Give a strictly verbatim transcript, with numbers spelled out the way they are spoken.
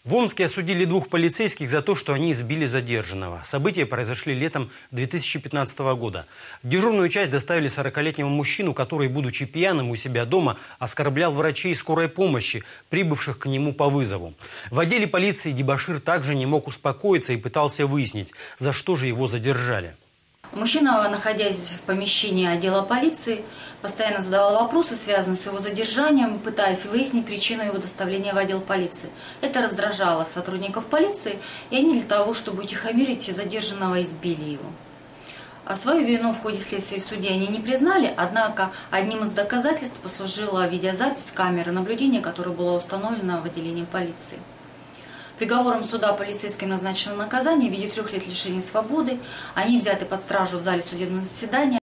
В Омске осудили двух полицейских за то, что они избили задержанного. События произошли летом две тысячи пятнадцатого года. В дежурную часть доставили сорокалетнего мужчину, который, будучи пьяным у себя дома, оскорблял врачей скорой помощи, прибывших к нему по вызову. В отделе полиции дебошир также не мог успокоиться и пытался выяснить, за что же его задержали. Мужчина, находясь в помещении отдела полиции, постоянно задавал вопросы, связанные с его задержанием, пытаясь выяснить причину его доставления в отдел полиции. Это раздражало сотрудников полиции, и они для того, чтобы утихомирить задержанного, избили его. А свою вину в ходе следствия в суде они не признали, однако одним из доказательств послужила видеозапись с камеры наблюдения, которая была установлена в отделении полиции. Приговором суда полицейским назначено наказание в виде трех лет лишения свободы. Они взяты под стражу в зале судебного заседания.